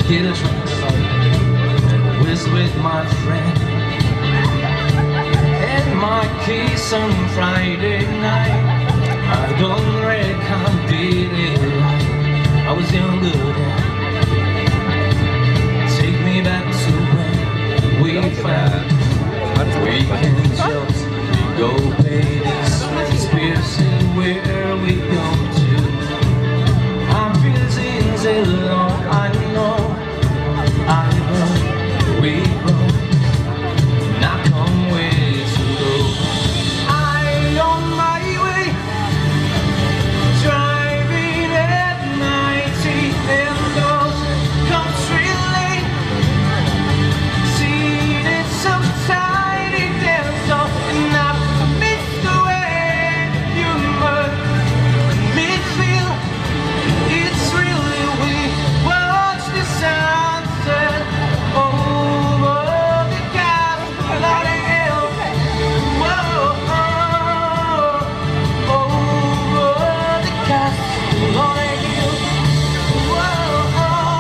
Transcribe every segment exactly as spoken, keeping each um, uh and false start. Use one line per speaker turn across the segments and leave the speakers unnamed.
hit a trance, was with my friend, and my kiss on Friday night. I don't reckon I did it right. I was younger then. Take me back to when we found weekend jobs. We go pay this piercing where we go to. I'm feeling alone. I know, I know we both not come way to go. I on my way, driving at ninety and those country lane, seated some tiny dance off, and I miss the way you must me feel. It's really we watch the sunset over the castle on the hill. Whoa, over the castle on the hill. Whoa,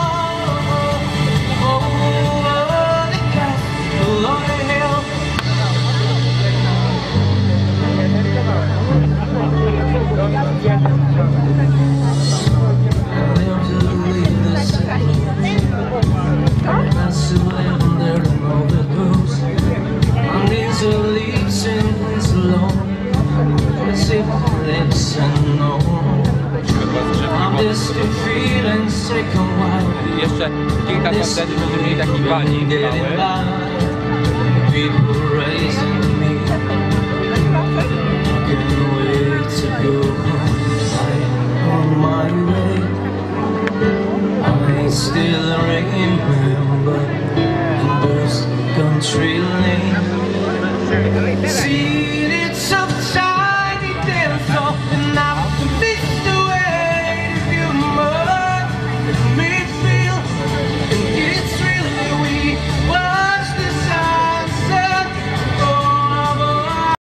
over the castle on the hill.
Jeszcze kilka koncertów będziemy mieli takich bani małych.